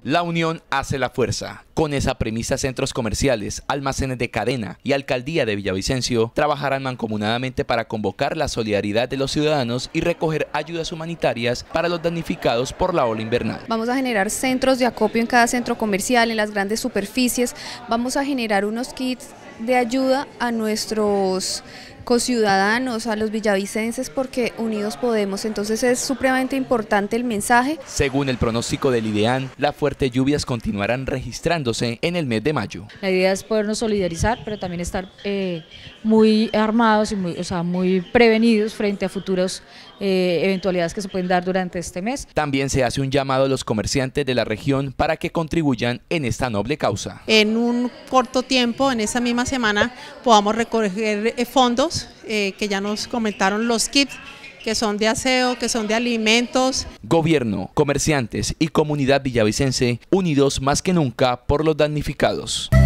La unión hace la fuerza. Con esa premisa, centros comerciales, almacenes de cadena y alcaldía de Villavicencio trabajarán mancomunadamente para convocar la solidaridad de los ciudadanos y recoger ayudas humanitarias para los damnificados por la ola invernal. Vamos a generar centros de acopio en cada centro comercial, en las grandes superficies. Vamos a generar unos kits de ayuda a nuestros conciudadanos, a los villavicenses, porque unidos podemos. Entonces es supremamente importante el mensaje. Según el pronóstico del IDEAN, las fuertes lluvias continuarán registrándose en el mes de mayo. La idea es podernos solidarizar, pero también estar muy armados y muy prevenidos frente a futuras eventualidades que se pueden dar durante este mes. También se hace un llamado a los comerciantes de la región para que contribuyan en esta noble causa. En un corto tiempo, en esa misma semana, podamos recoger fondos que ya nos comentaron, los kits que son de aseo, que son de alimentos. Gobierno, comerciantes y comunidad villavicense unidos más que nunca por los damnificados.